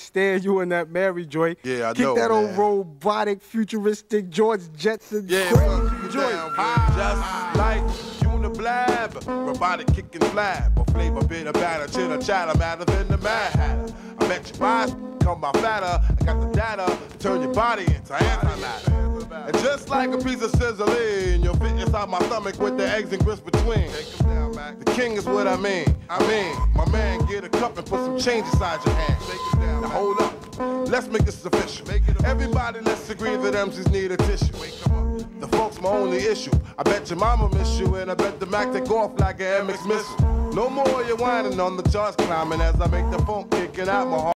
stand you in that Mary joint. Yeah, I Kick know, that old man. robotic, futuristic George Jetson. Yeah, crazy joint. Just like Uniblab, robotic kicking flab, or flavor bitter batter, chitter chatter, madder than the Mad Hatter. I bet your rise come by fatter. I got the data to turn your body into antimatter. And just like a piece of sizzling, you'll fit inside my stomach with the eggs and grits between. Take 'em down, Mack. The king is what I mean, my man, get a cup and put some change inside your hand. Take 'em down, now hold up, let's make this official. Everybody, let's agree that MCs need a tissue. Wake 'em up. The folks my only issue. I bet your mama miss you, and I bet the Mac take off like an MX missile. No more you whining on the charts climbing as I make the phone kicking out my heart.